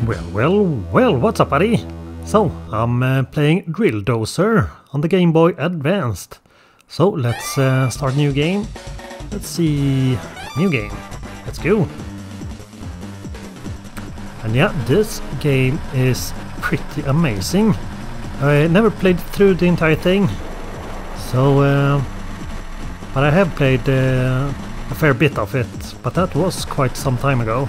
Well, what's up, buddy? So, I'm playing Drill Dozer on the Game Boy Advanced. So, let's start new game. Let's see... new game. Let's go. And yeah, this game is pretty amazing. I never played through the entire thing. So, but I have played a fair bit of it. But that was quite some time ago.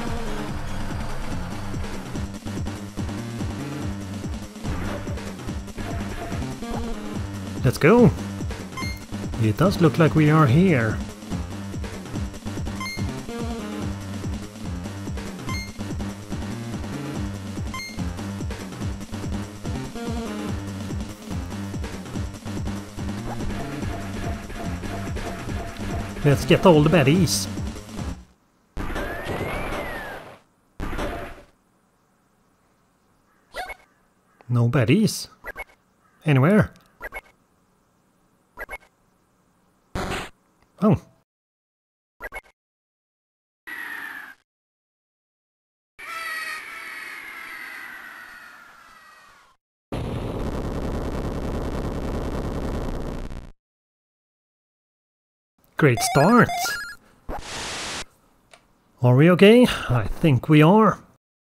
Let's go! It does look like we are here. Let's get all the baddies. No baddies. Anywhere. Oh. Great start. Are we okay? I think we are.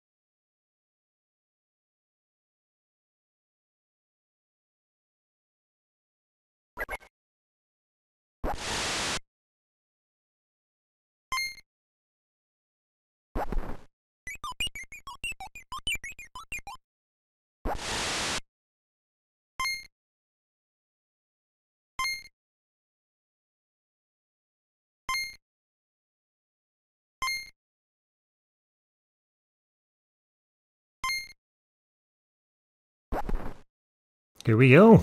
Here we go.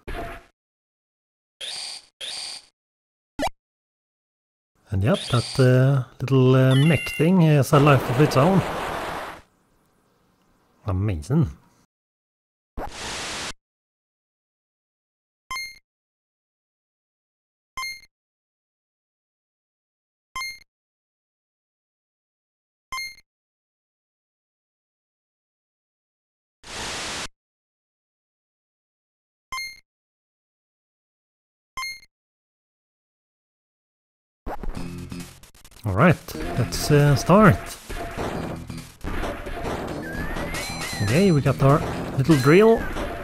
And yep, that little mech thing has a life of its own. Amazing. Alright, let's start. Okay, we got our little drill.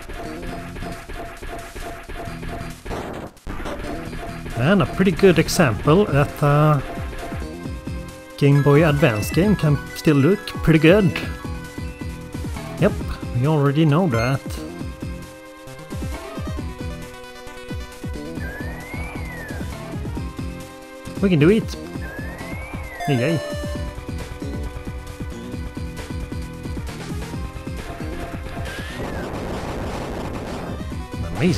And a pretty good example that Game Boy Advance game can still look pretty good. Yep, we already know that. We can do it. Yay. Amazing.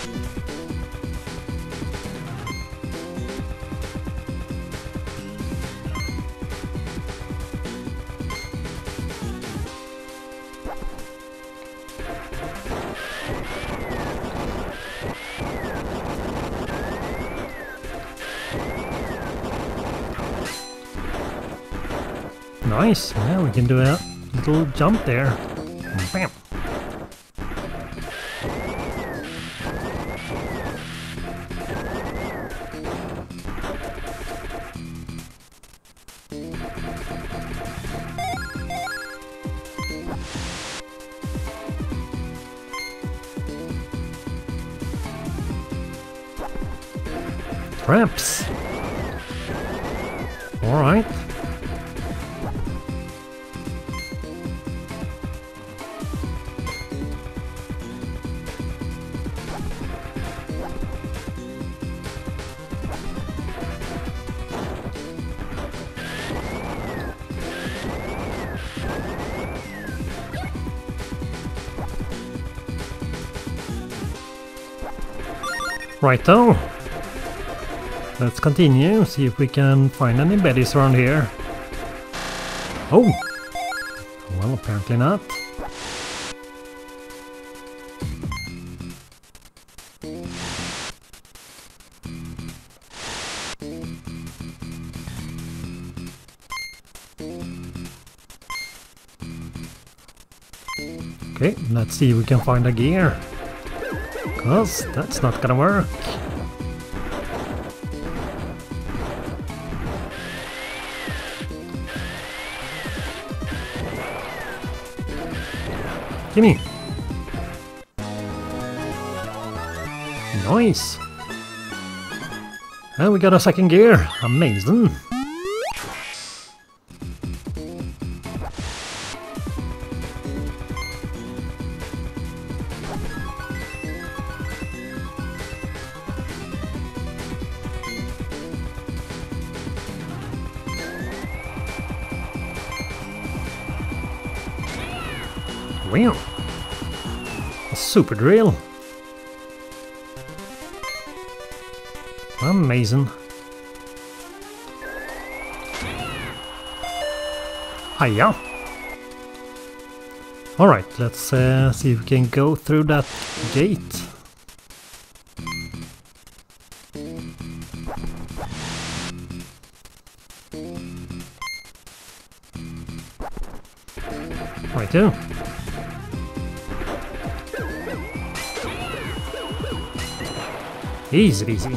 Nice, yeah, we can do a little jump there. Bam! Traps! Alright. Righto. Let's continue, see if we can find any baddies around here. Oh! Well, apparently not. Okay, let's see if we can find a gear. Cause that's not gonna work. Gimme! Nice! And we got a second gear. Amazing! Wow! A super drill! Amazing! Hiya! Alright, let's see if we can go through that gate. Right there. Easy, easy.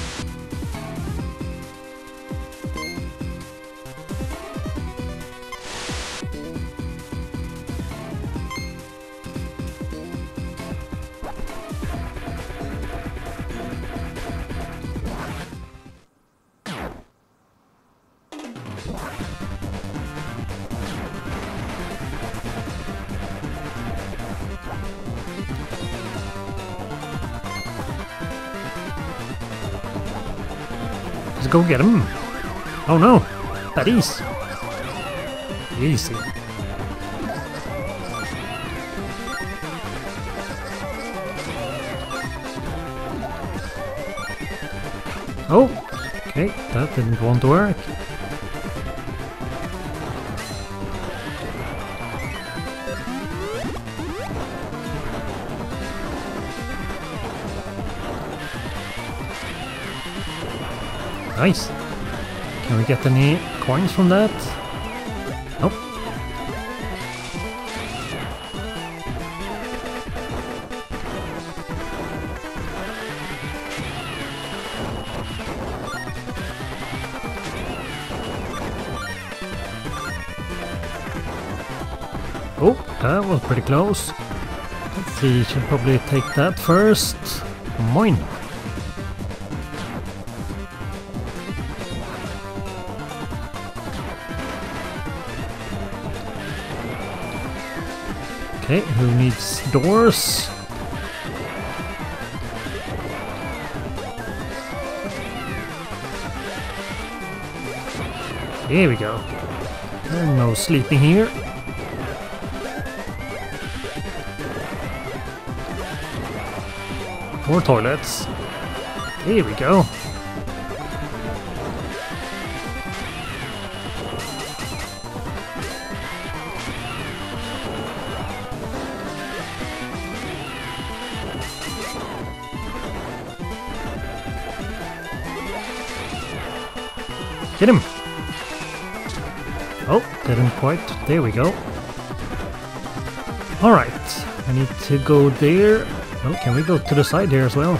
Let's go get him. Oh no, buddies. Easy. Oh, okay, that didn't want to work. Nice. Can we get any coins from that? Nope. Oh, that was pretty close. Let's see, should probably take that first. Mine. Okay, who needs doors? Here we go. And no sleeping here. More toilets. Here we go. Get him! Oh, didn't quite. There we go. Alright, I need to go there. Oh, can we go to the side here as well?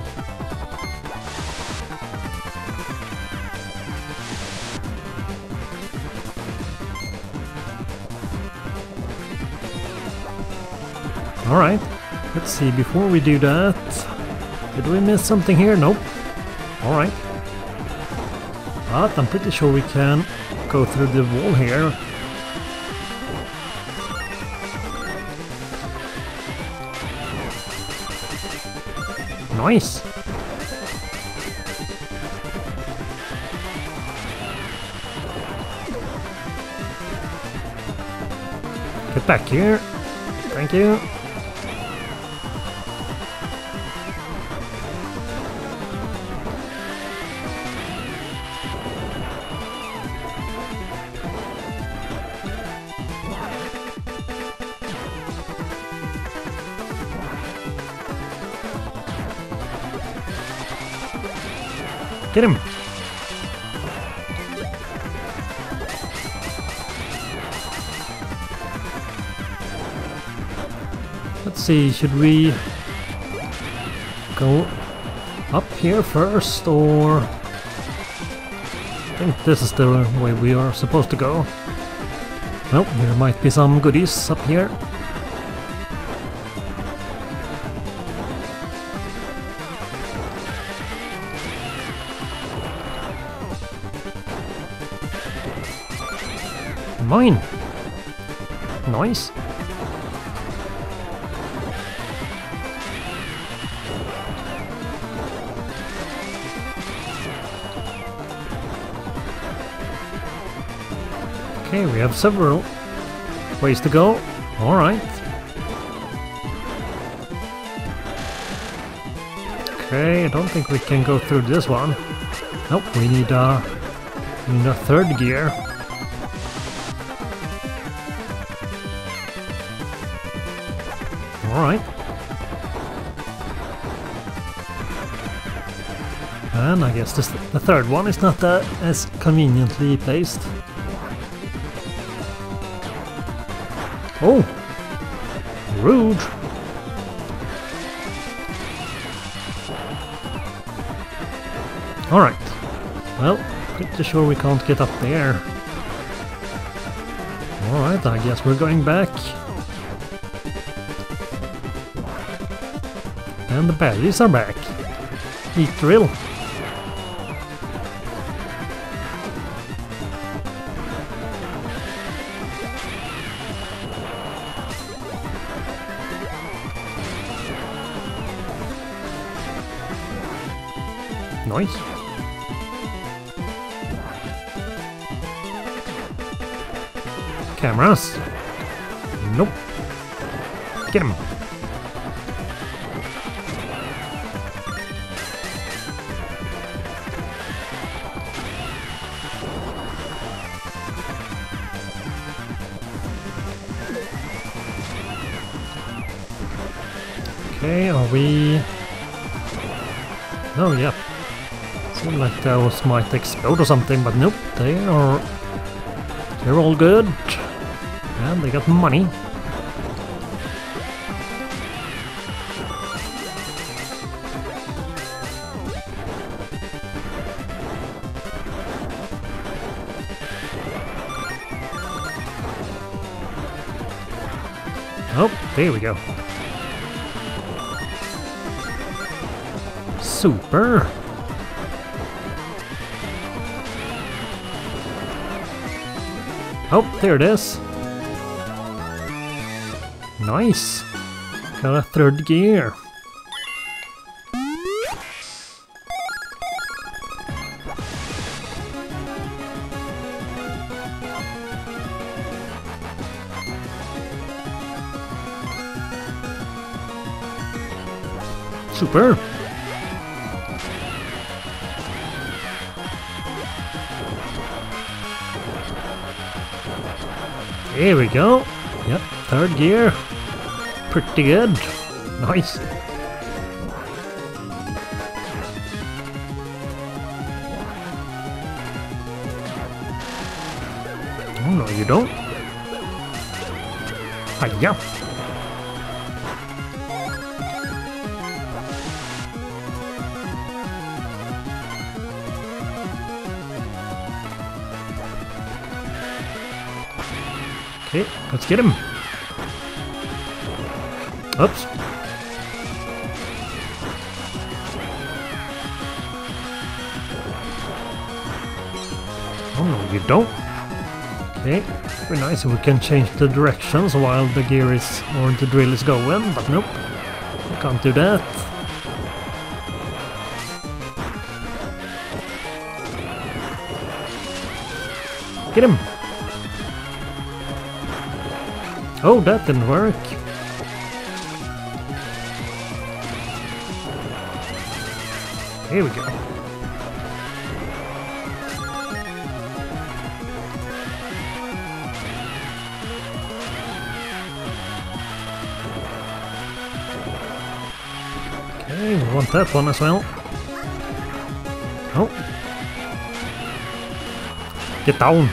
Alright, let's see, before we do that... Did we miss something here? Nope. Alright. But I'm pretty sure we can go through the wall here. Nice! Get back here. Thank you. Get him! Let's see, should we go up here first, or... I think this is the way we are supposed to go. Well, there might be some goodies up here. Mine! Nice! Okay, we have several ways to go. Alright. Okay, I don't think we can go through this one. Nope, we need a third gear. Alright. And I guess the third one is not as conveniently placed. Oh! Rude! Alright. Well, pretty sure we can't get up there. Alright, I guess we're going back. And the baddies are back. Eat drill. Nice. Cameras. Nope. Get him. Okay, are we... Oh, yeah. Seemed like those might explode or something, but nope, they're all good. And they got money. Oh, there we go. Super. Oh, there it is. Nice. Got a third gear. Super. There we go. Yep, third gear. Pretty good. Nice. Oh, no, you don't. Hiya. Okay, let's get him. Oops. Oh no, you don't. Okay, very nice if we can change the directions while the gear is, or the drill is going, but nope. We can't do that. Get him! Oh, that didn't work. Here we go. Okay, we want that one as well. Oh. Get down.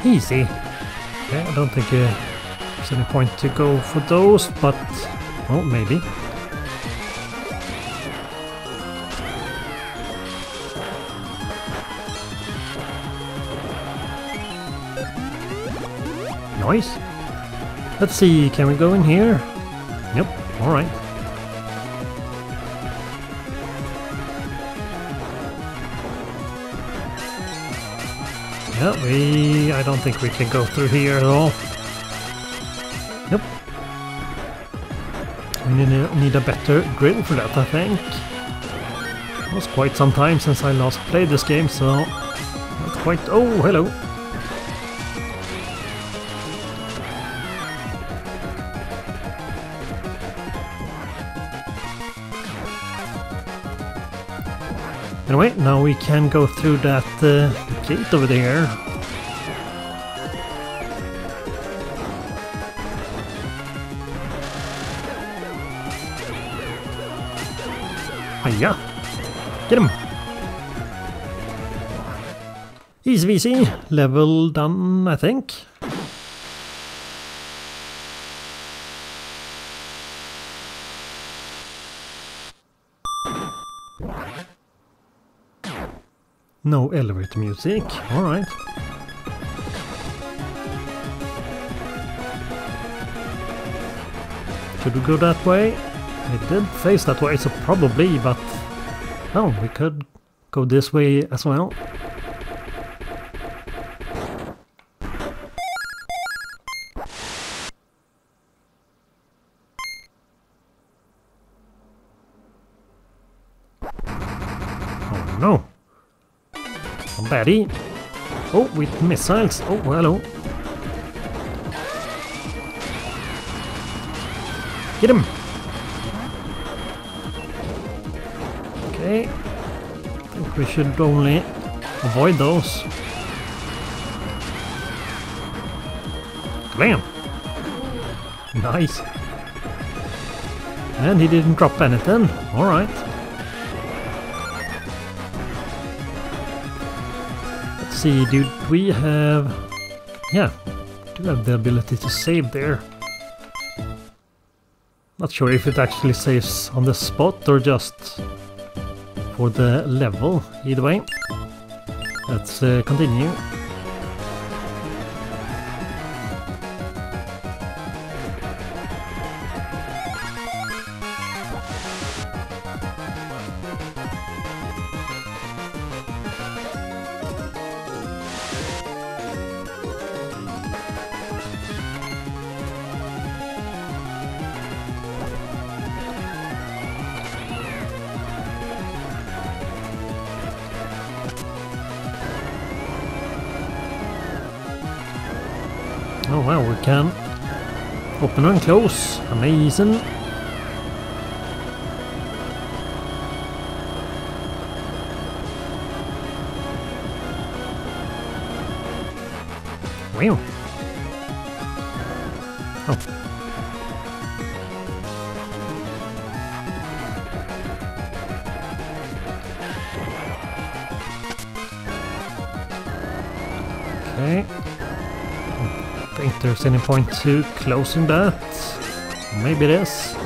Easy. Okay, I don't think there's any point to go for those, but... oh, maybe. Nice. Let's see, can we go in here? Yep, alright. Yeah, I don't think we can go through here at all. Yep. We need a better grill for that, I think. It was quite some time since I last played this game, so... not quite... oh, hello! Anyway, now we can go through that gate over there. Hiya! Get him! Easy peasy, level done, I think. No elevator music, alright. Should we go that way? It did face that way, so probably, but... oh, we could go this way as well. Oh no! Baddie. Oh, with missiles. Oh, hello. Get him. Okay. I think we should only avoid those. Bam. Nice. And he didn't drop anything. All right. See, do we have... yeah, do have the ability to save there. Not sure if it actually saves on the spot or just for the level. Either way, let's continue. Oh wow, we can open and close. Amazing. Wow. Oh. Okay. I think there's any point to closing that. Maybe it is.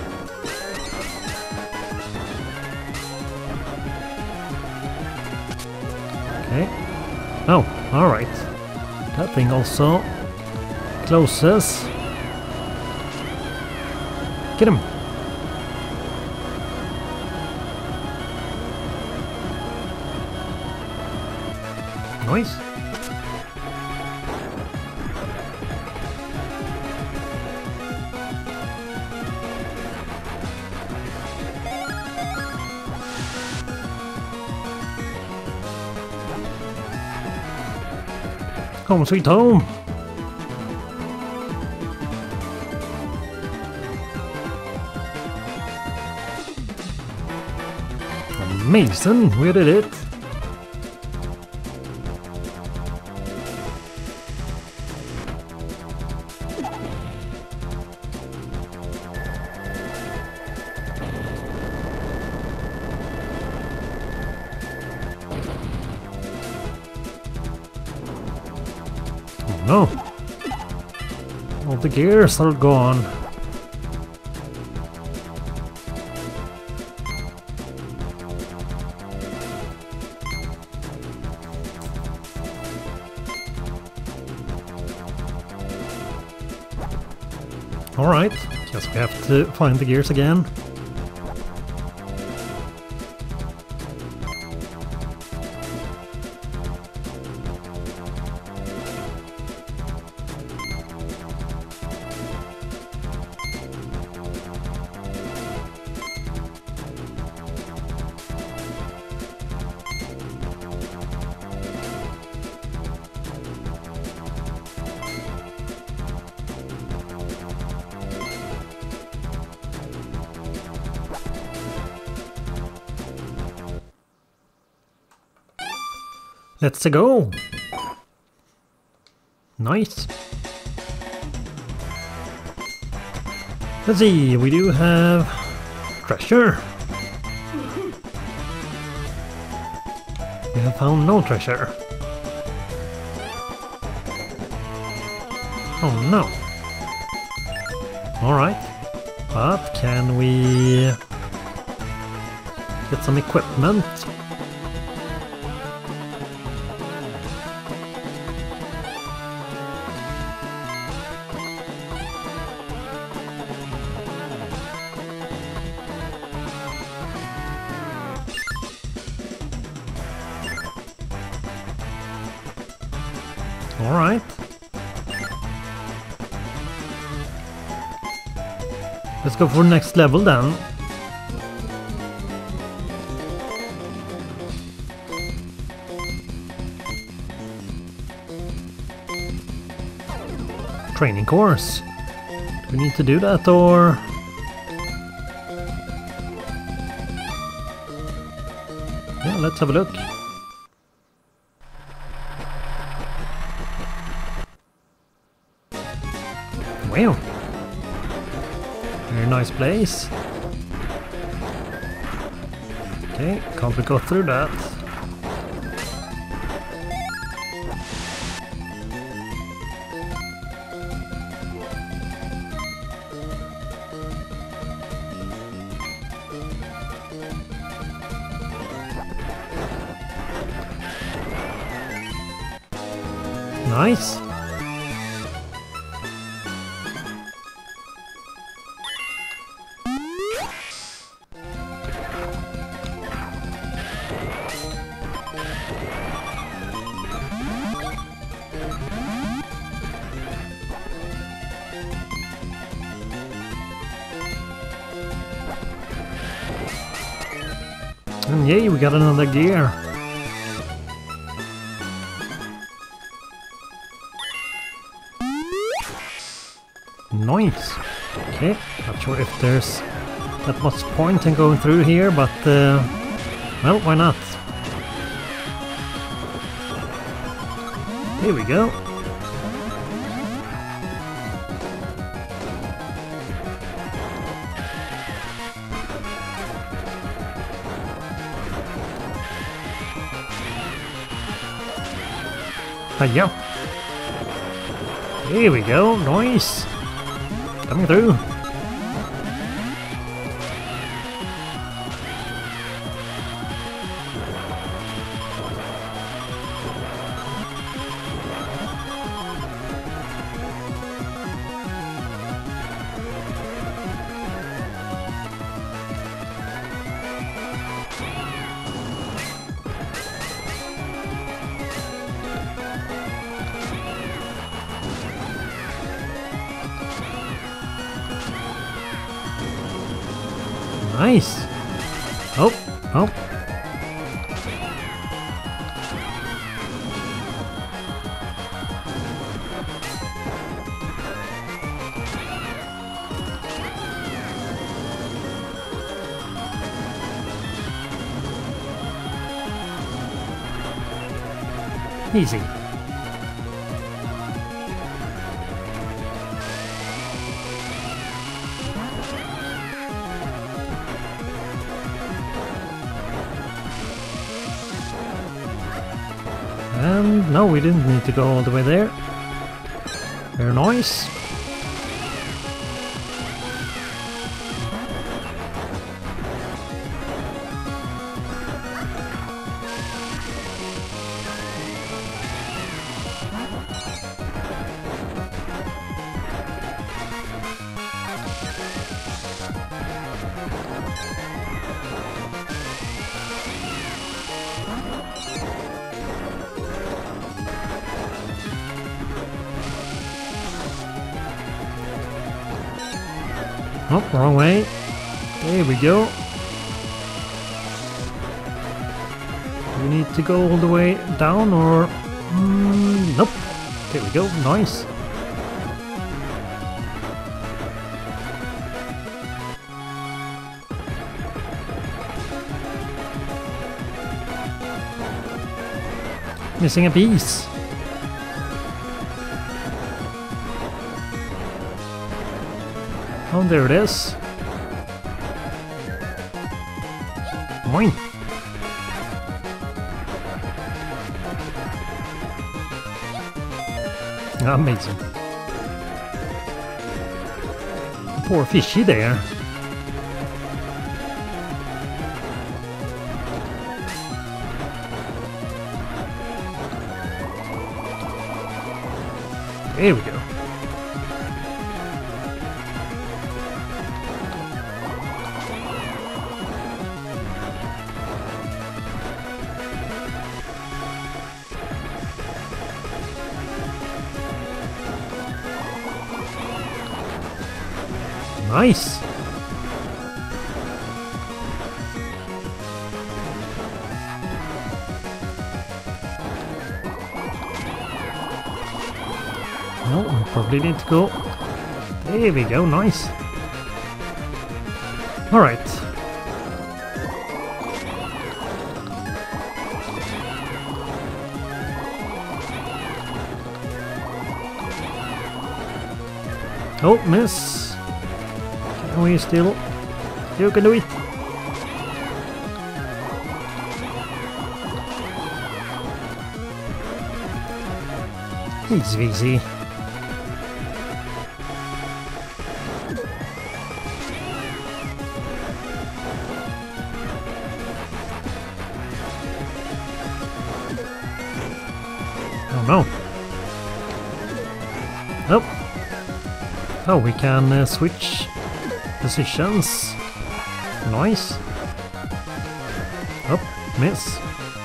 Okay. Oh, alright. That thing also closes. Get him! Nice. Home sweet home! Amazing! We did it! no! All the gears are gone. Alright, guess we have to find the gears again. Let's go! Nice! Let's see, we do have treasure. We have found no treasure. Oh no! Alright, but can we get some equipment? Alright. Let's go for next level then. Training course. Do we need to do that or? Yeah, let's have a look. Wow. Very nice place. Okay, can't we go through that? Nice. And yay, we got another gear. Nice. Okay, not sure if there's that much point in going through here, but well, why not? Here we go. Hiya. Here we go, nice. Coming through. Nice. Oh, oh. Easy. And no, we didn't need to go all the way there. Very nice. Oh, wrong way. There we go. We need to go all the way down or... nope. There we go. Nice. Missing a piece. Oh, there it is. Moin. Amazing. Poor fishy there. There we go. Nice! No, we probably need to go. There we go, nice. Alright. Oh, miss! We still... You can do it! Easy, easy. Oh no! Nope! Oh, we can switch positions. Nice. Oh, miss.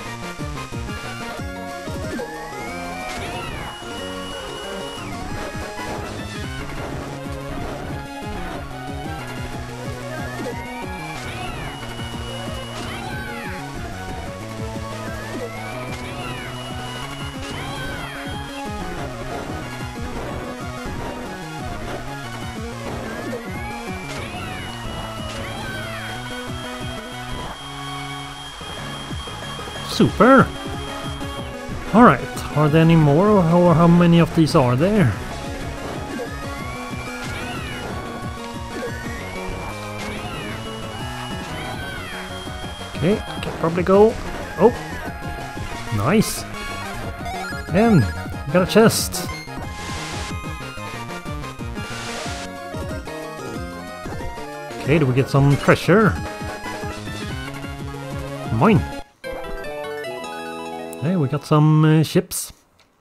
Super! Alright, are there any more or how many of these are there? Okay, can probably go. Oh! Nice! And got a chest! Okay, do we get some treasure? Mine! Hey, we got some ships.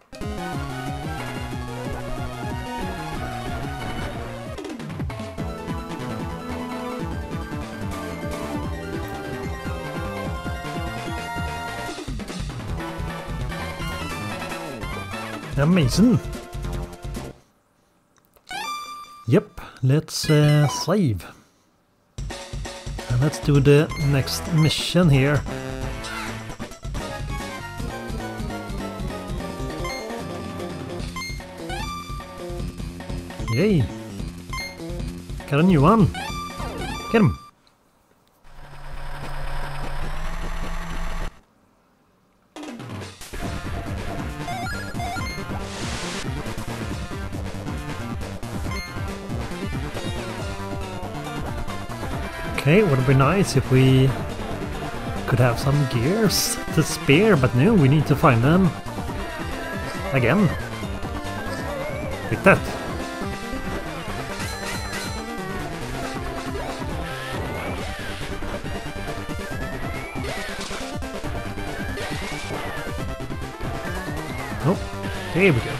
Amazing. Yep, let's save. And let's do the next mission here. Yay! Got a new one! Get him! Okay, would be nice if we could have some gears to spare, but no, we need to find them again. Like that. Oh, there we go.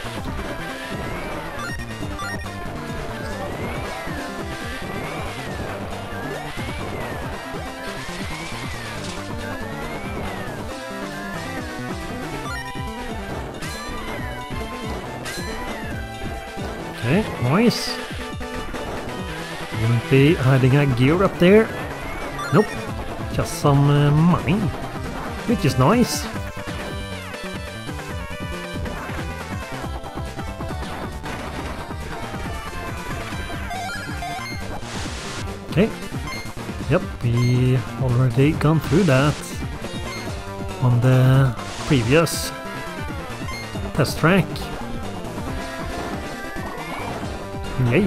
Okay, nice. Wouldn't be hiding a gear up there. Nope, just some money, which is nice. Okay, yep, we already gone through that on the previous test track. Yay!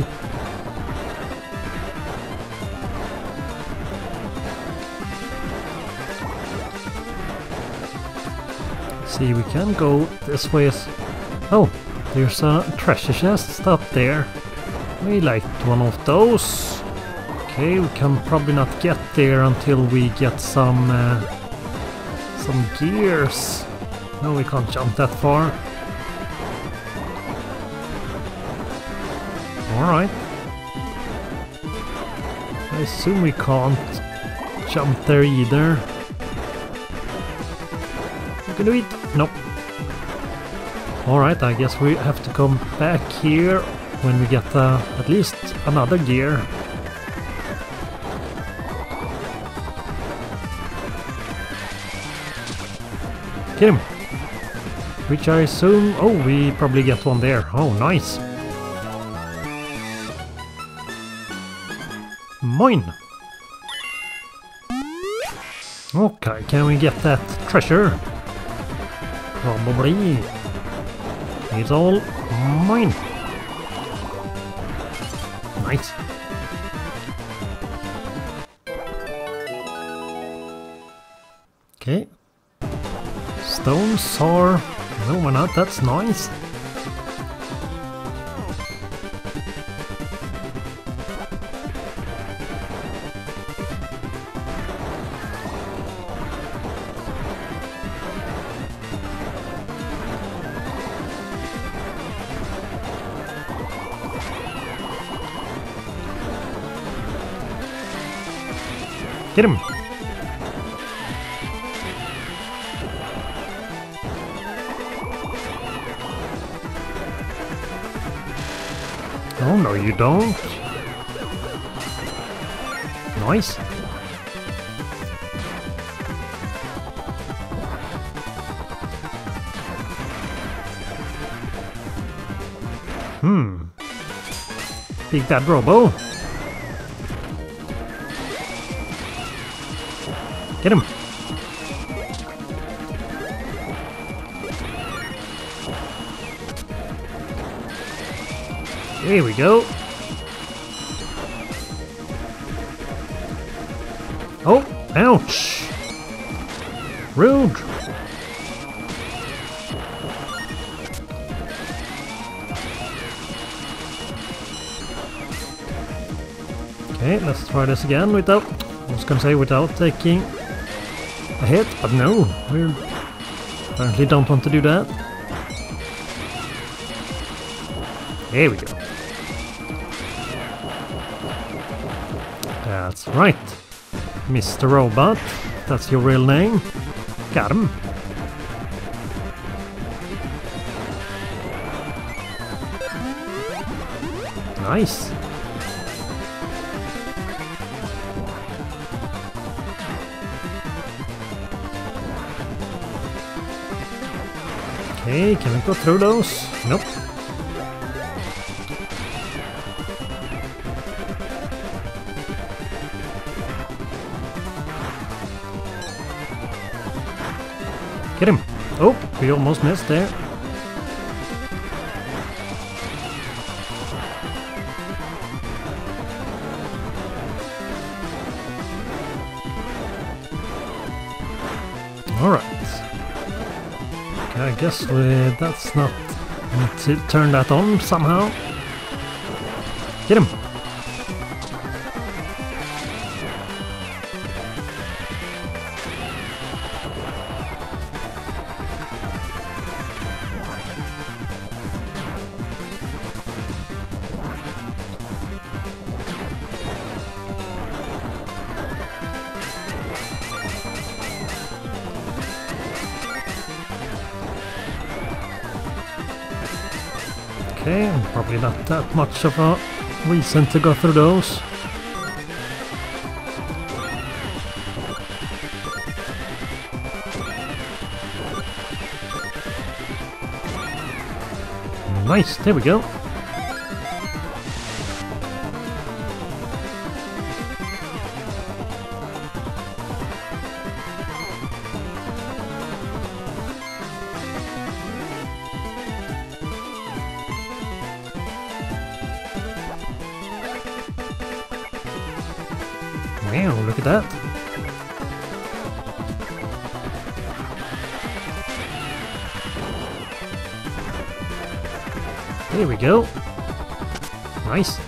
See, we can go this way as... Oh, there's a treasure chest up there. We liked one of those. Okay, we can probably not get there until we get some gears. No, we can't jump that far. Alright. I assume we can't jump there either. You can do it. Nope. Alright, I guess we have to come back here when we get at least another gear. Get him! Which I assume... Oh, we probably get one there. Oh, nice! Mine! Okay, can we get that treasure? Probably. It's all mine. Nice. Okay. Stones are... No, why not? That's nice. Get him! Oh, no you don't. Nice. Big Bad Robo. Get him. There we go. Oh, ouch. Rude. Okay, let's try this again without, I was gonna say without taking a hit, but no, we apparently don't want to do that. There we go. That's right. Mr. Robot, that's your real name. Got him. Nice. Okay, can we go through those? Nope. Get him! Oh, we almost missed there. Alright. Okay, I guess that's not Need to turn that on somehow. Get him! Okay, probably not that much of a reason to go through those. Nice, there we go. Wow, look at that. There we go. Nice.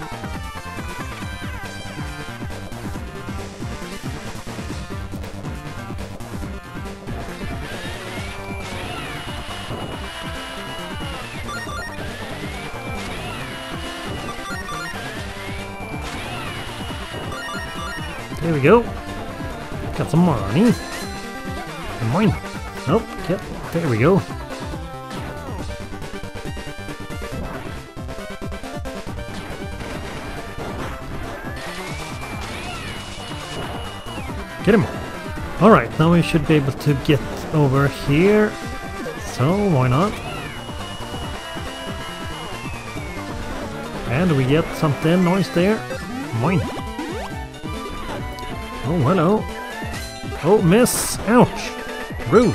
There we go. Got some money. Mine. Nope. Yep. There we go. Get him. Alright, now we should be able to get over here. So, why not? And we get something nice there. Mine. Oh, hello. Oh, miss. Ouch. Rude.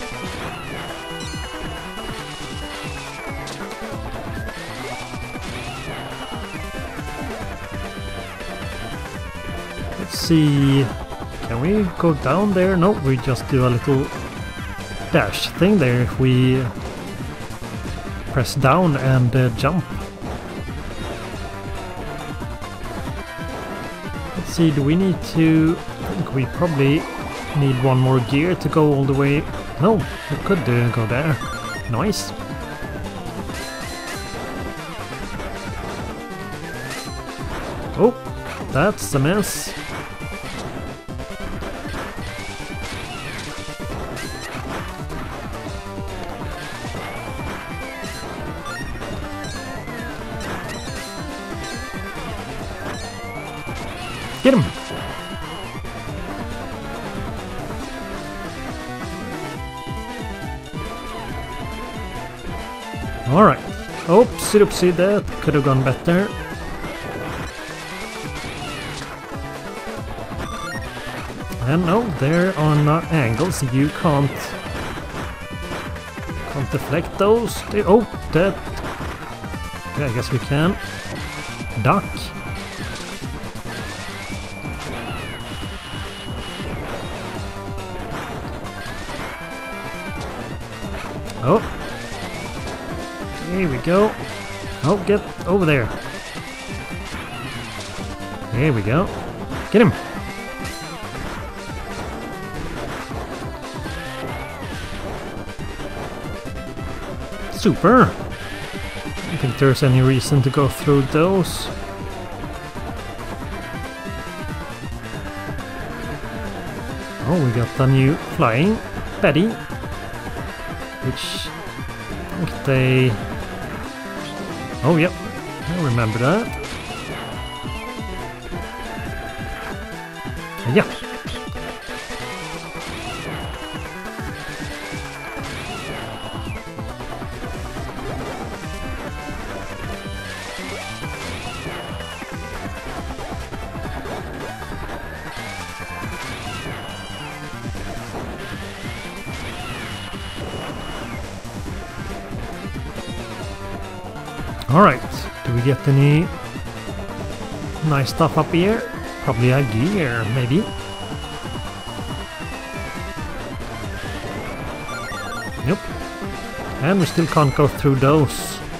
Let's see. Can we go down there? No, we just do a little dash thing there if we press down and jump. Let's see, do we need to... I think we probably need one more gear to go all the way... No, we could go there. Nice. Oh, that's a mess. Get him! Alright. Oopsie doopsie, that could have gone better. And no, there are not angles. You can't deflect those. Oh, that... Yeah, I guess we can. Duck. Oh, here we go. Oh, get over there. There we go. Get him. Super. I don't think there's any reason to go through those. Oh, we got a new flying Betty. Which I think they... Oh, yep. I remember that. Yeah. Alright, do we get any nice stuff up here? Probably a gear, maybe. Nope. And we still can't go through those.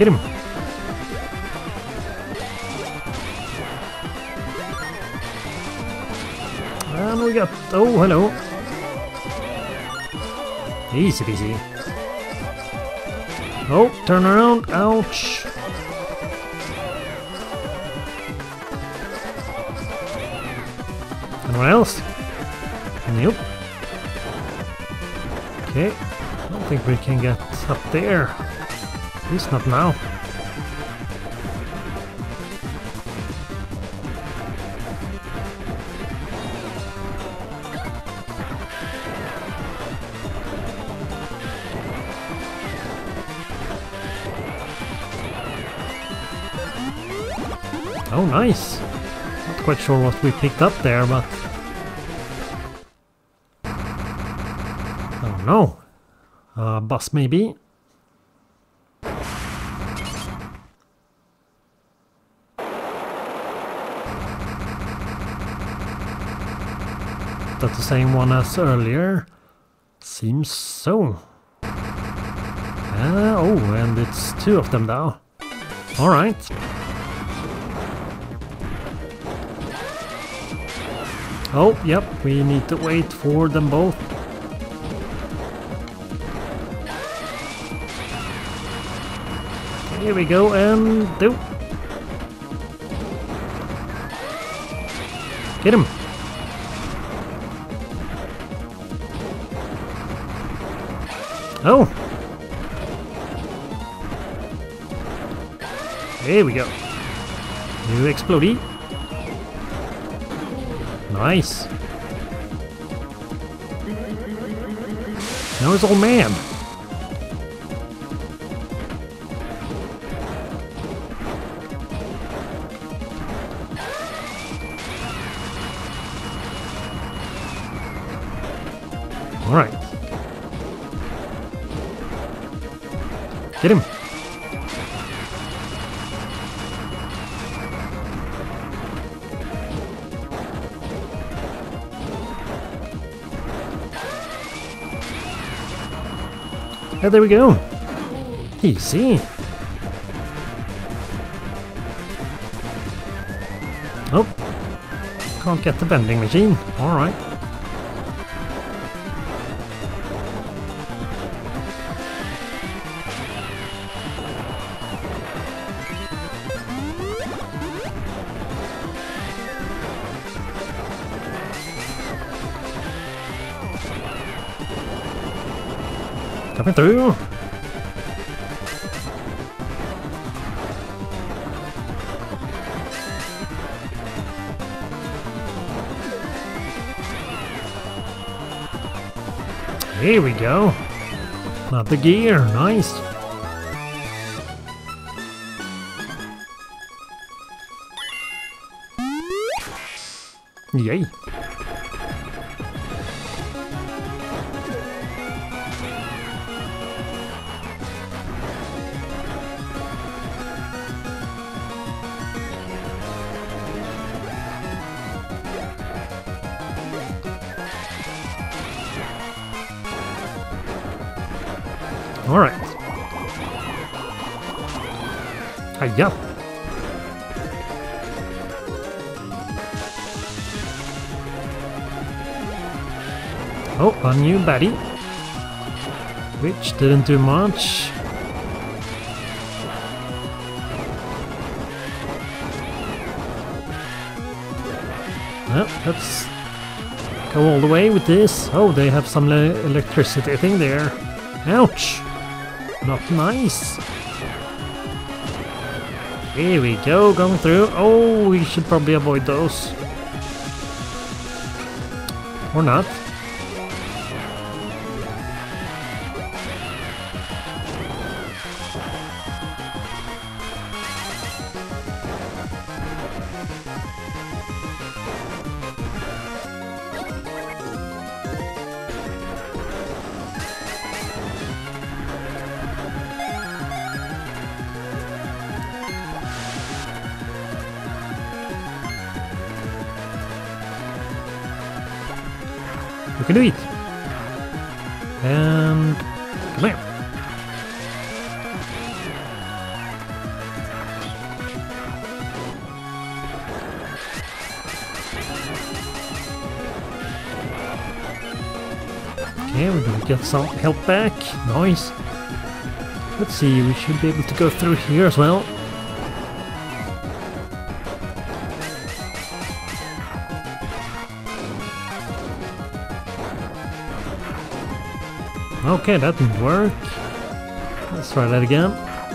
Get him! And we got... Oh, hello! Easy peasy. Oh, turn around! Ouch! Anyone else? Nope. Okay. I don't think we can get up there. At least not now. Oh, nice! Not quite sure what we picked up there, but... Oh no! Bus maybe? That's the same one as earlier? Seems so. Oh, and it's two of them now. Alright. Oh, yep, we need to wait for them both. Here we go, and do. Get him. Oh. There we go. New explodey. Nice. Now it's old man. All right. Get him. Oh, there we go. Easy. Oh. Can't get the vending machine. Alright. Coming through. Here we go. Another gear. Nice. Yay. All right. Hiya. Oh, a new baddie, which didn't do much. Well, let's go all the way with this. Oh, they have some electricity thing there. Ouch! Not nice. Here we go, going through. Oh, we should probably avoid those. Or not. You can do it. And come here. Yeah, we're gonna get some help back. Nice. Let's see, we should be able to go through here as well. Okay, that didn't work. Let's try that again.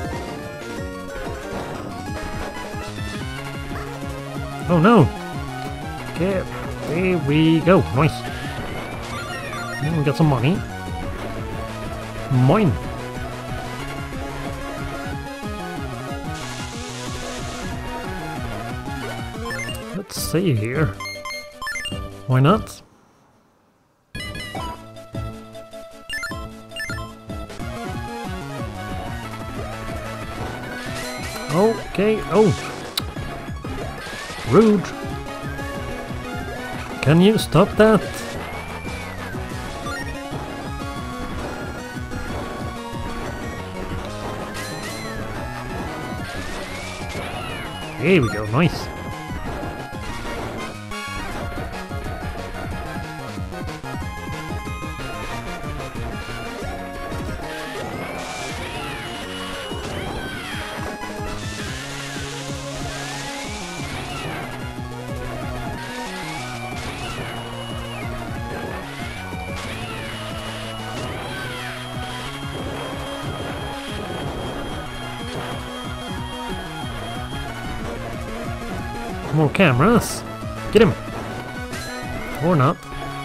Oh no! Okay, there we go. Nice. And we got some money. Mine. Let's see here. Why not? Okay, oh! Rude! Can you stop that? Here we go, nice! More cameras. Get him. Or not.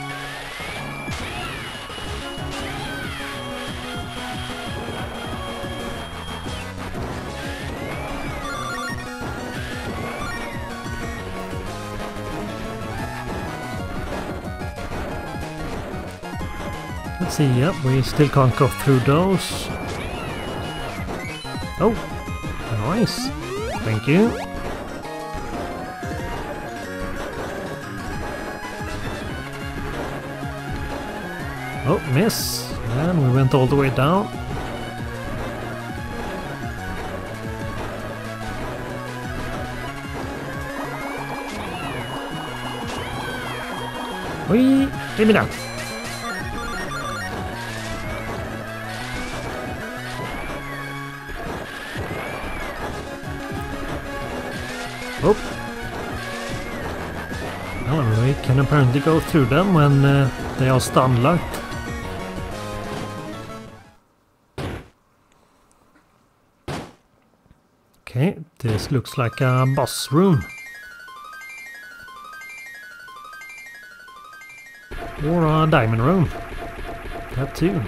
Let's see, yep, we still can't go through those. Oh, nice. Thank you. Oh, miss. And we went all the way down. Whee! Give me that. Oh. Well, we can apparently go through them when they are stun locked. Okay, this looks like a boss room. Or a diamond room. That too.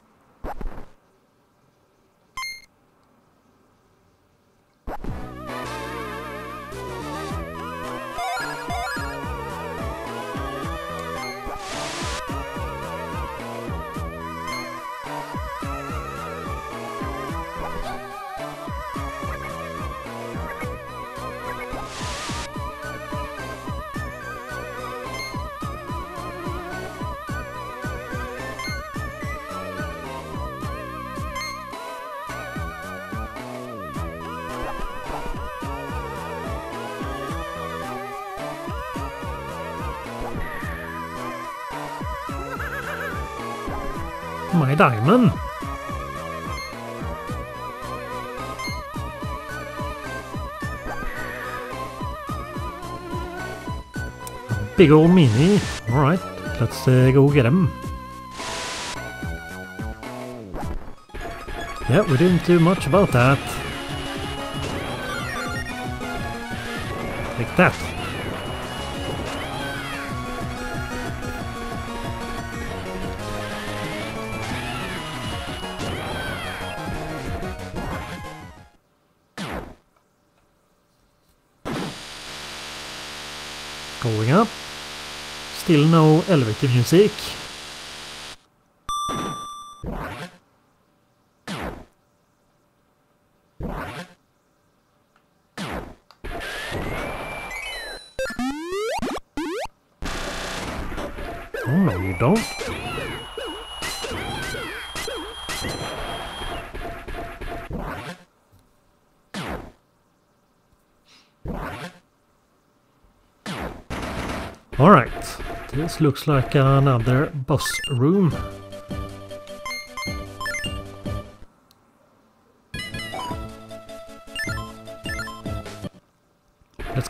My diamond. Big old mini. Alright, let's go get him. Yeah, we didn't do much about that. Like that. Going up. Still no elevator music. Oh no, you don't. Alright, this looks like another boss room.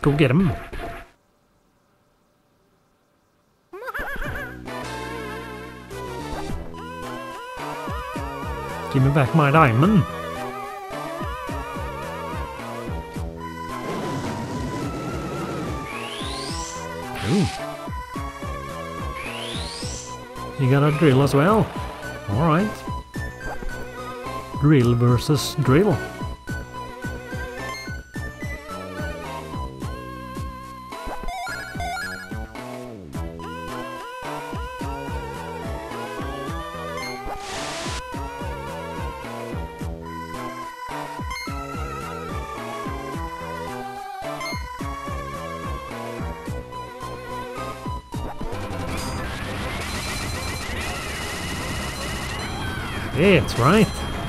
go get him. Give me back my diamond. Ooh. You got a drill as well? Alright. Drill versus drill. Yeah, that's right.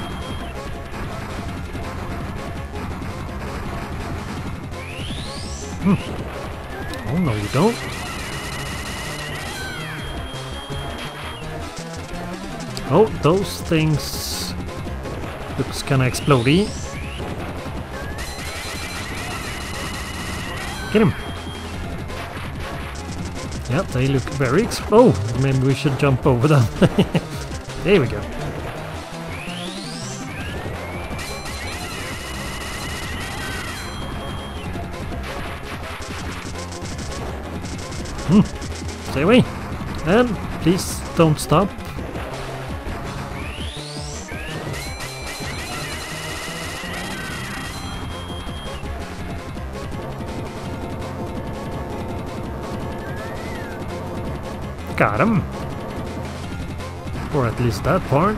Oh no, you don't. Oh, those things looks kinda explodey. Get him. Yeah, they look very oh, maybe we should jump over them. There we go. Stay away! And please don't stop. Got him! Or at least that part.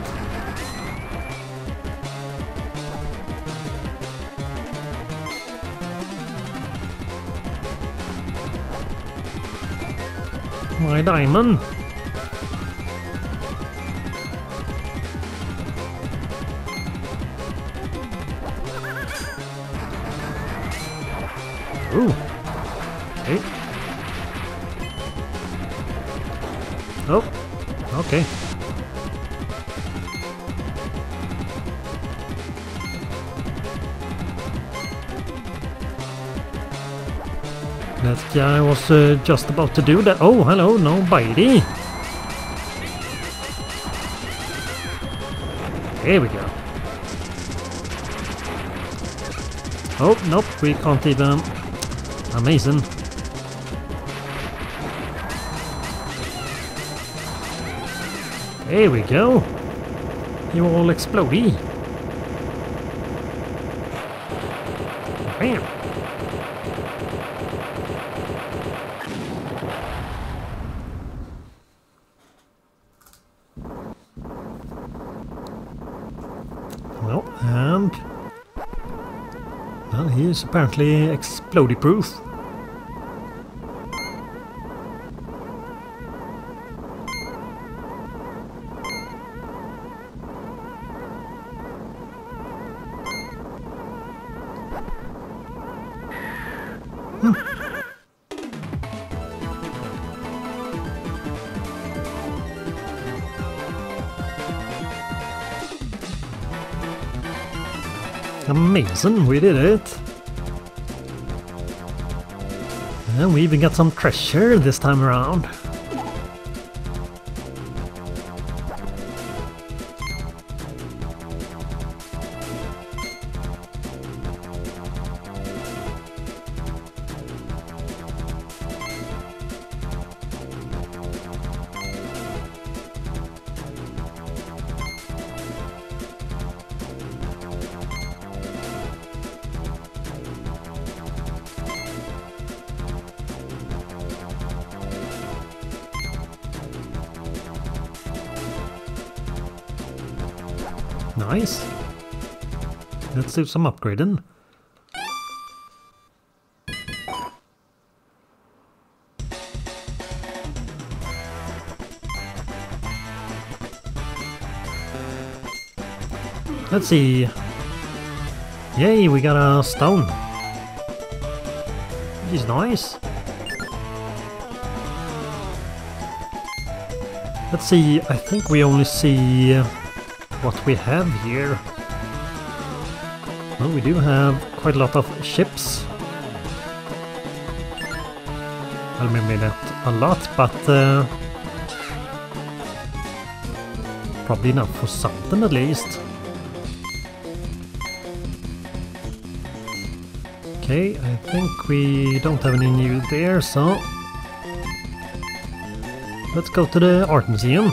My diamond. Ooh. Okay. Oh. Okay. That guy was just about to do that. Oh, hello, nobody. There we go. Oh, nope, we can't even. Amazing. There we go. You all explodey. Bam. Well, and well, he is apparently explodey proof. Amazing, we did it! And we even got some treasure this time around. Nice. Let's do some upgrading. Let's see. Yay, we got a stone. Which is nice. Let's see, I think we only see what we have here. Well, we do have quite a lot of ships. Well, maybe not a lot, but probably enough for something at least. Okay, I think we don't have any new there, so let's go to the art museum.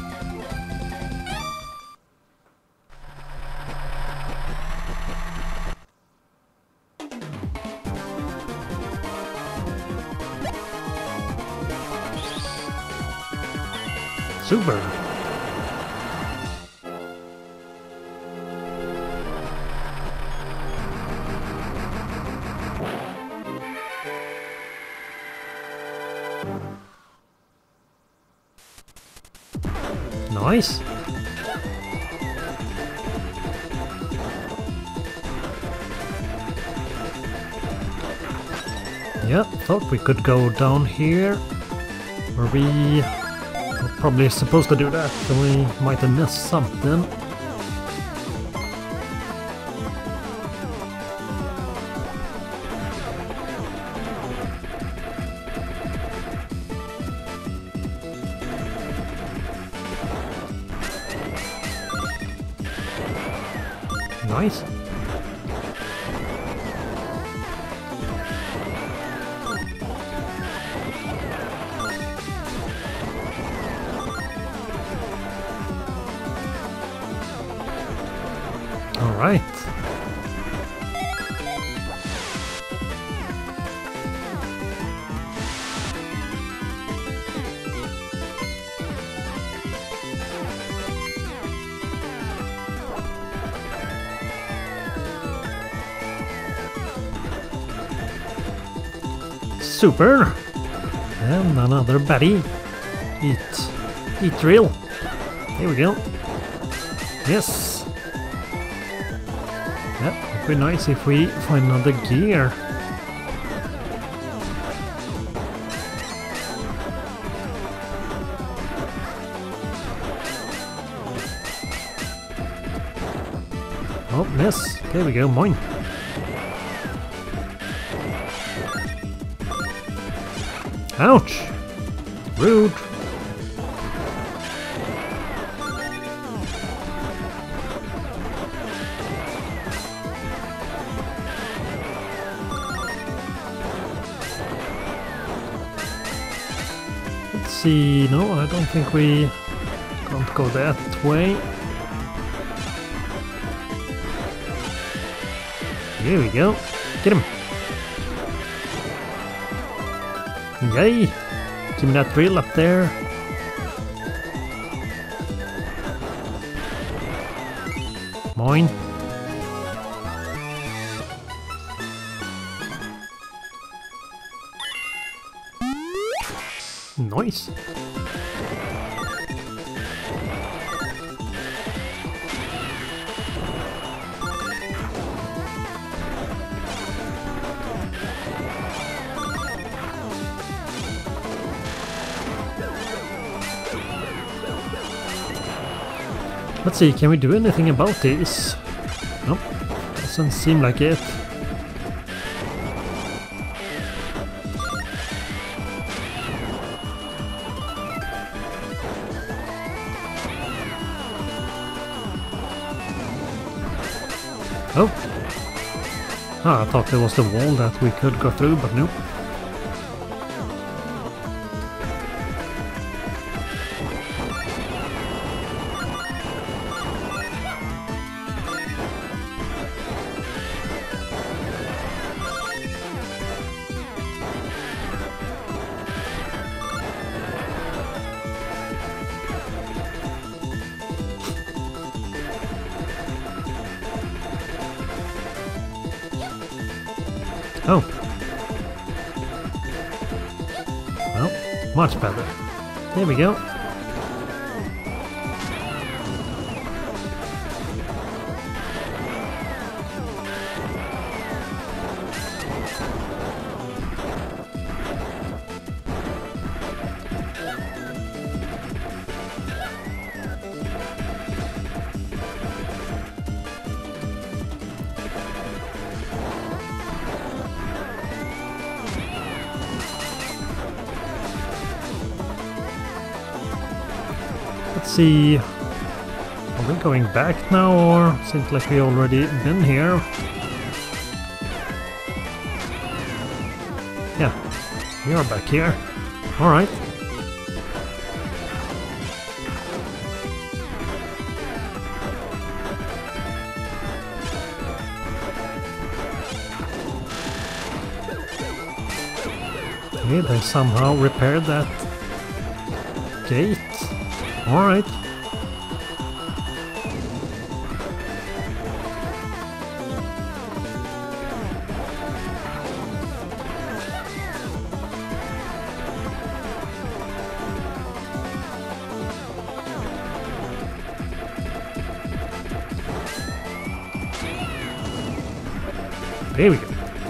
Super! Nice! Yeah, thought we could go down here, where we were probably supposed to do that, so we might have missed something. Nice. All right. Super! And another baddie. Eat drill. Here we go. Yes! Yeah, it'd be nice if we find another gear. Oh, miss. There we go, mine. Ouch! Rude! Let's see, no, I don't think we can't go that way. Here we go. Get him! Yay! Give me that drill up there. Mine. Nice. Let's see, can we do anything about this? Nope, doesn't seem like it. Oh! Ah, I thought there was the wall that we could go through, but nope. Oh. Well, much better. There we go. Let's see. Are we going back now, or seems like we already been here? Yeah, we are back here. Alright. Okay, they somehow repaired that gate. Alright. There we go.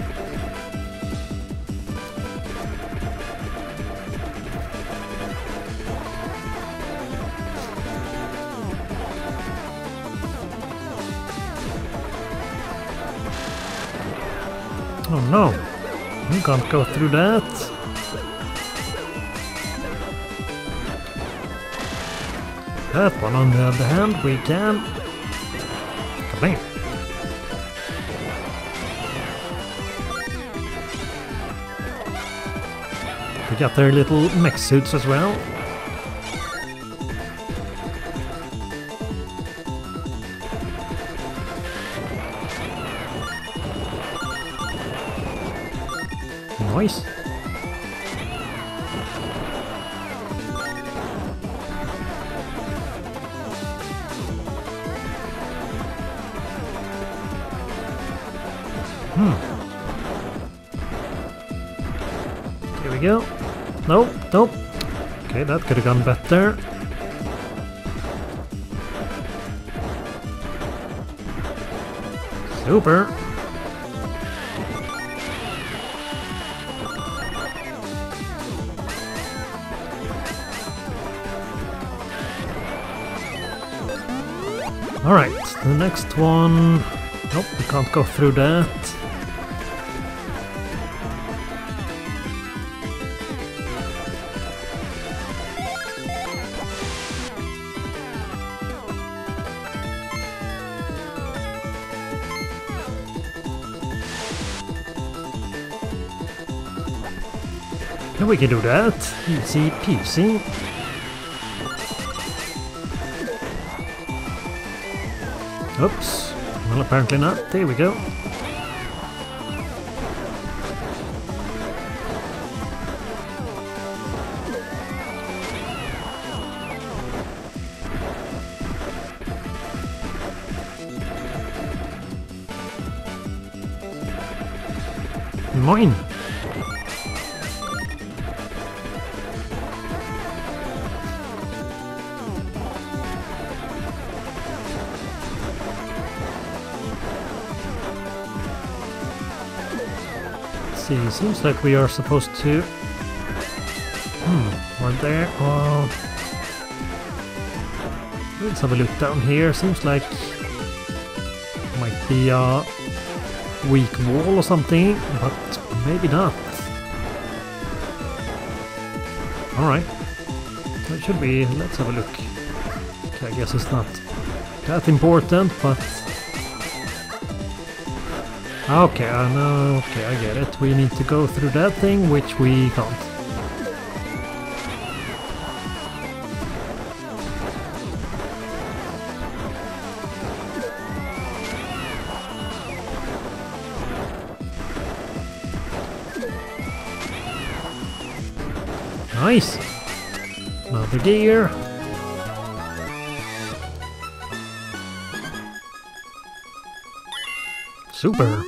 Oh no, we can't go through that. That one on the other hand, we can. Come in. We got their little mech suits as well. Nice. Here we go. Nope, nope. Okay, that could have gone better. Super. Alright, the next one... Nope, we can't go through that. And we can do that. Easy peasy. Oops. Well, apparently not. There we go. Mine. See, seems like we are supposed to... we're there. Oh. Let's have a look down here. Seems like... might be a weak wall or something, but maybe not. Alright. That should be... let's have a look. Okay, I guess it's not that important, but... Okay, I know, okay, I get it. We need to go through that thing, which we can't. Nice! Another gear. Super!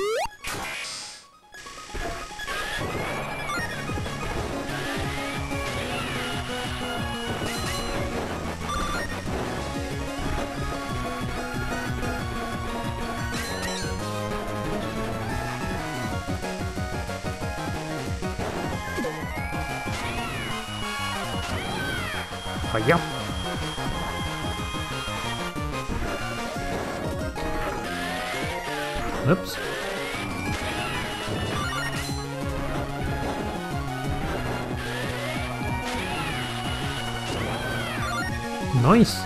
Yep. Oops. Nice.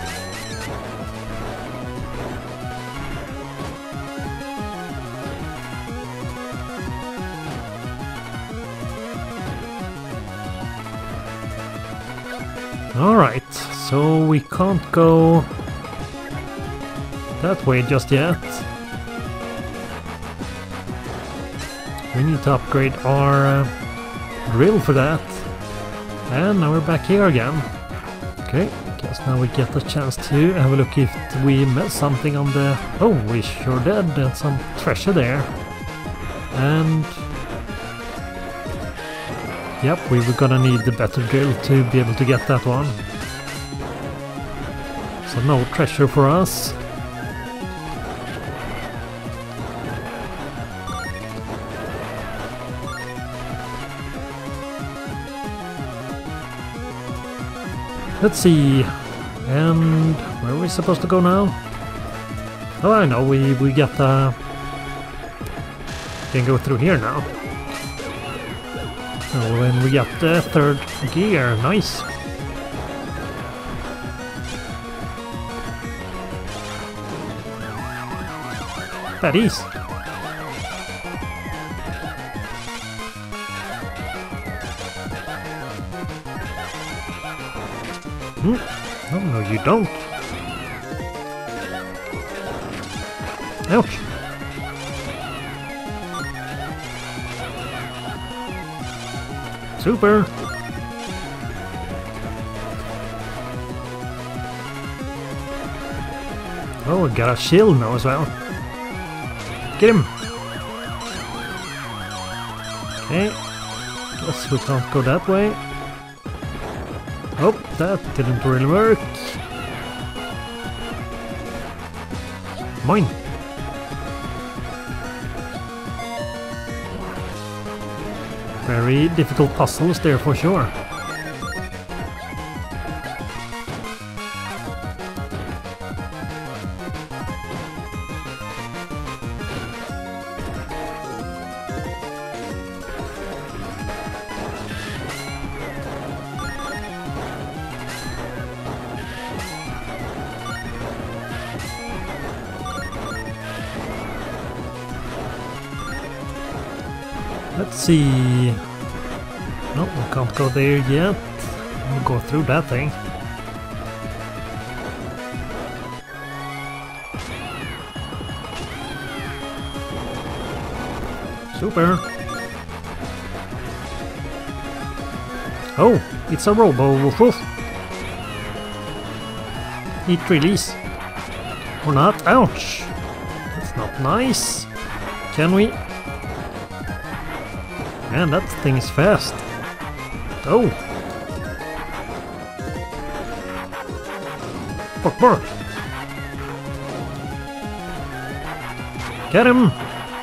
Alright, so we can't go that way just yet. We need to upgrade our drill for that. And now we're back here again. Okay, guess now we get the chance to have a look if we missed something on the... Oh, we sure did. There's some treasure there. And... Yep, we were gonna need the better drill to be able to get that one. So no treasure for us. Let's see. And where are we supposed to go now? Oh, I know, we got the... Can go through here now. Oh, and we got the third gear. Nice. Baddies. Oh, no, you don't. Ouch. Super. Oh, we got a shield now as well. Get him. Okay. Guess we can't go that way. Oh, that didn't really work. Mine. Very difficult puzzles there for sure. Let's see. No, we can't go there yet. We'll go through that thing. Super. Oh, it's a robo-woof. Eat release. Or not. Ouch. That's not nice. Can we? Man, that thing is fast. Oh! Bark, bark! Get him!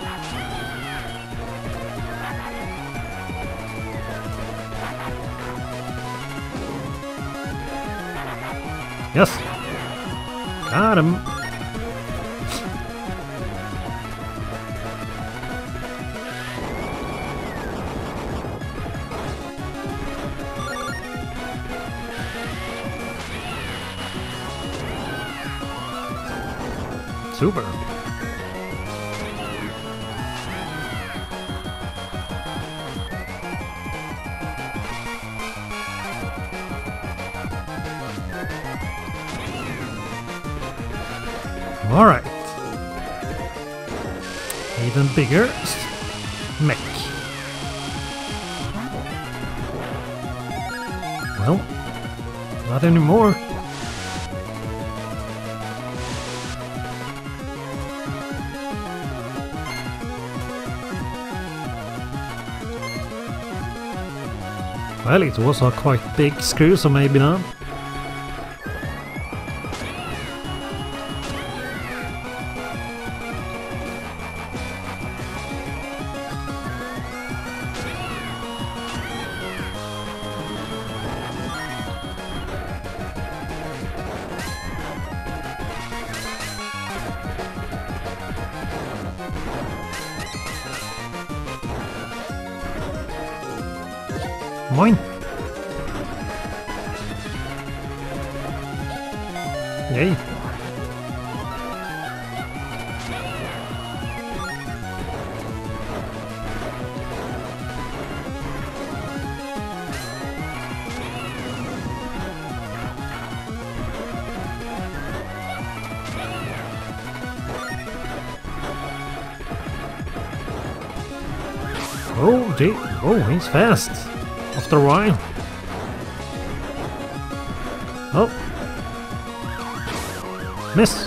Yes! Got him! Super. All right. Even bigger mech. Well, not anymore. Well, it was a quite big screw, so maybe not. Yay. Oh, he's fast. After a while. Oh. Miss.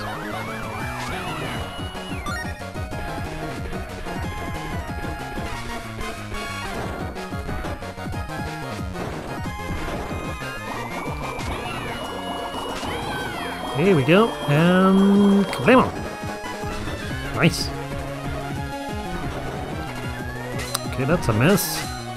Here we go. And Kablamo. Nice. Okay, that's a miss.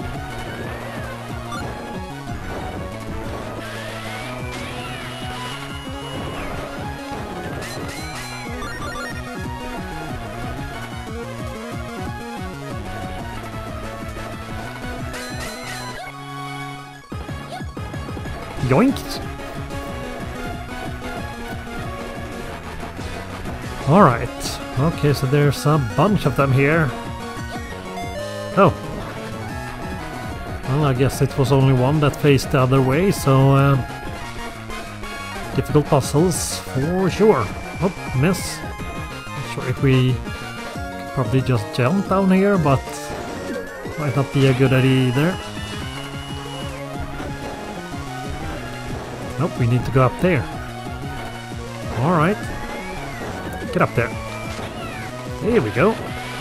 Yoinked. Alright. Okay, so there's a bunch of them here. Oh. Well, I guess it was only one that faced the other way, so difficult puzzles for sure. Oh, miss. Not sure if we could probably just jump down here, but might not be a good idea either. Nope, we need to go up there. Alright. Get up there. There we go.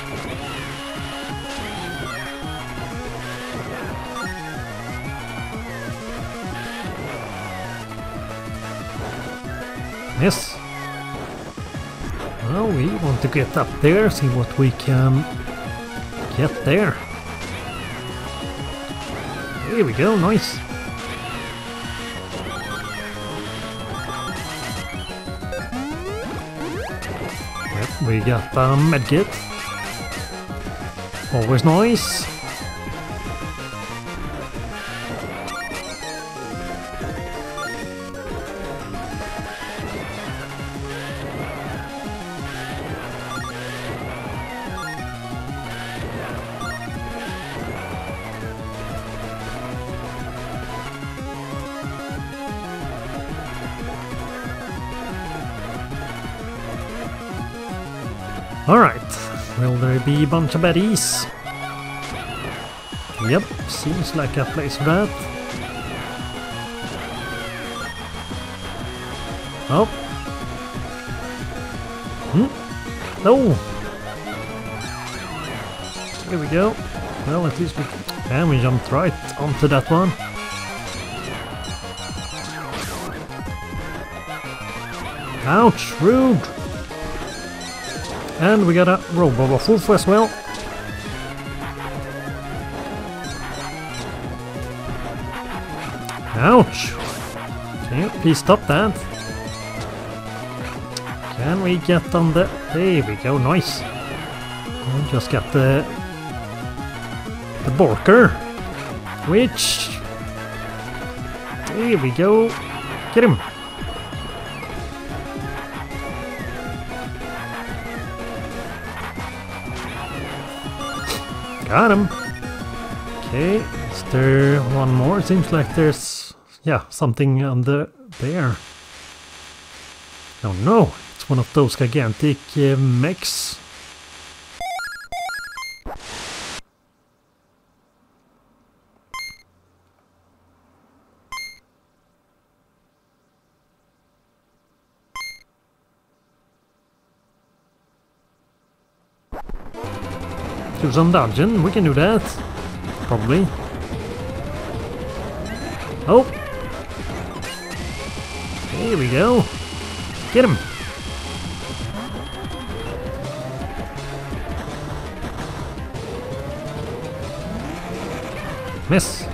Yes. Well, we want to get up there, see what we can get there. There we go, nice. Yep, we got a medkit. Always nice. Alright, will there be a bunch of baddies? Yep, seems like a place for that. Oh. No! Here we go. Well, at least we jumped right onto that one. Ouch, rude! And we got a Robo-Wolf as well. Ouch! Okay, please stop that. Can we get on the... There we go, nice. We just got the Borker. Which... There we go. Get him! Got him! Okay, is there one more? Seems like there's... yeah, something under there. Oh no, it's one of those gigantic mechs. Do some dungeon, we can do that. Probably. Oh! Here we go. Get him! Miss!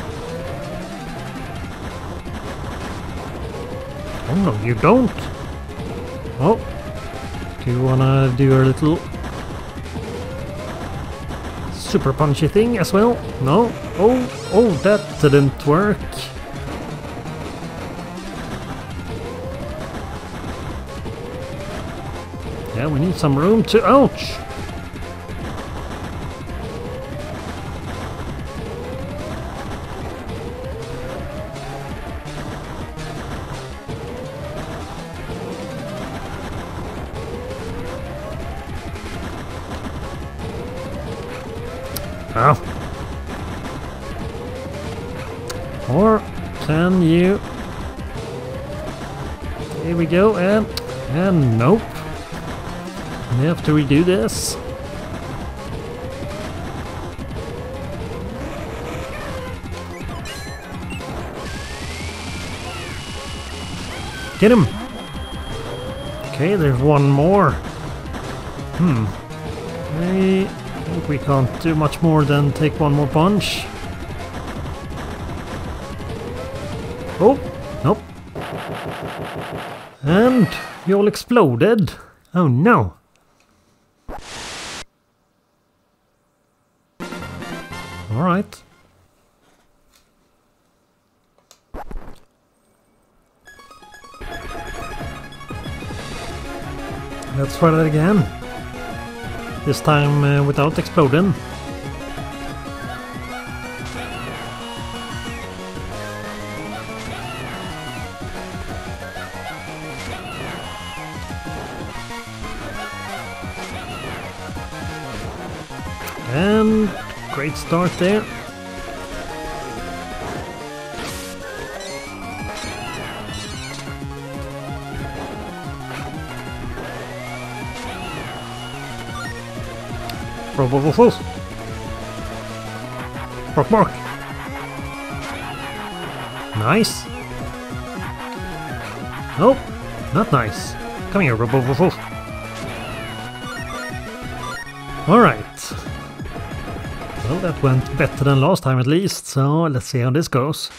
Oh no, you don't! Oh, do you wanna do a little super punchy thing as well? No? Oh, that didn't work. Yeah, we need some room to... Ouch! Ow. Or can you... Here we go, and nope. We have to redo this. Get him! Okay, there's one more. I think we can't do much more than take one more punch. Oh, nope. And you all exploded. Oh no. All right. Let's try that again. This time without exploding. And great start there. Bark. Nice. Nope, not nice. Come here, Alright. Well, that went better than last time at least, so let's see how this goes.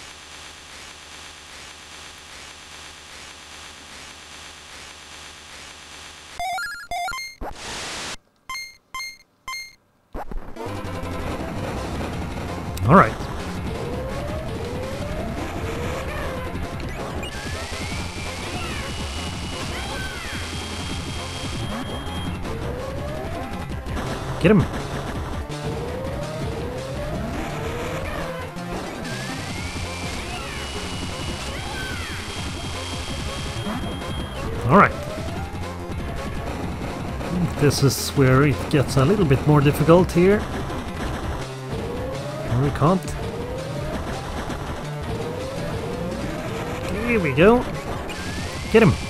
Alright. Get him. Alright. This is where it gets a little bit more difficult here. We can't. Here we go. Get him.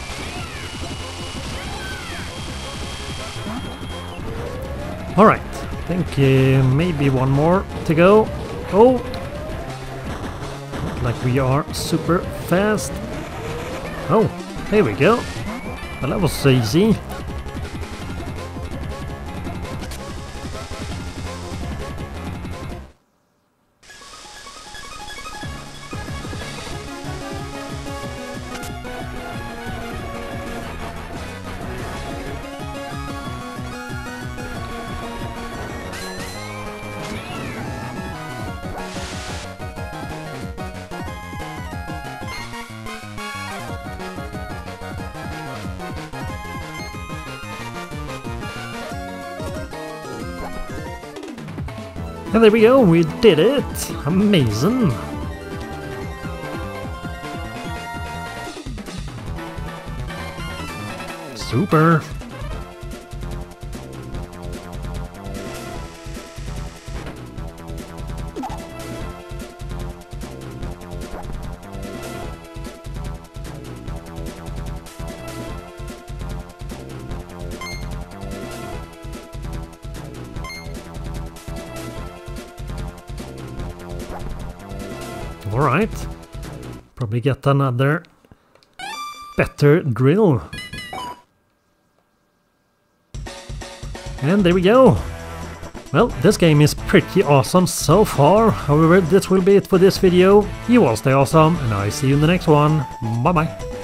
Alright, I think maybe one more to go. Oh! Not like we are super fast. Oh, here we go. Well, that was easy. And there we go, we did it! Amazing! Super! Alright, probably get another better drill. And there we go. Well, this game is pretty awesome so far. However, this will be it for this video. You all stay awesome, and I see you in the next one. Bye bye.